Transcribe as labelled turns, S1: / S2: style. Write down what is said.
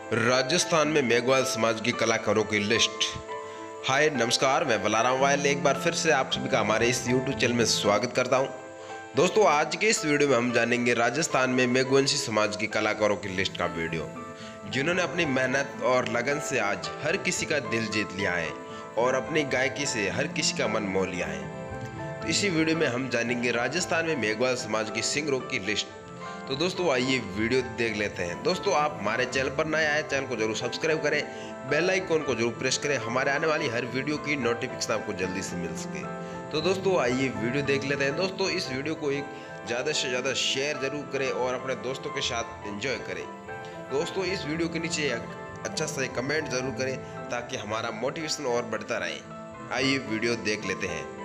S1: राजस्थान में मेघवाल समाज की कलाकारों की लिस्ट। हाय नमस्कार, मैं बलराम वायल एक बार फिर से आप सभी का हमारे इस YouTube चैनल में स्वागत करता हूं। दोस्तों, आज के इस वीडियो में हम जानेंगे राजस्थान में मेघवंशी समाज की कलाकारों की लिस्ट का वीडियो, जिन्होंने अपनी मेहनत और लगन से आज हर किसी का दिल जीत लिया है और अपनी गायकी से हर किसी का मन मोह लिया है। तो इसी वीडियो में हम जानेंगे राजस्थान में मेघवाल समाज की सिंगरों की लिस्ट। तो दोस्तों आइए वीडियो देख लेते हैं। दोस्तों, आप हमारे चैनल पर नए आए, चैनल को जरूर सब्सक्राइब करें, बेल आइकन को जरूर प्रेस करें, हमारे आने वाली हर वीडियो की नोटिफिकेशन आपको जल्दी से मिल सके। तो दोस्तों आइए वीडियो देख लेते हैं। दोस्तों, इस वीडियो को एक ज़्यादा से ज़्यादा शेयर जरूर करें और अपने दोस्तों के साथ एंजॉय करें। दोस्तों, इस वीडियो के नीचे एक अच्छा सा कमेंट जरूर करें ताकि हमारा मोटिवेशन और बढ़ता रहे। आइए वीडियो देख लेते हैं।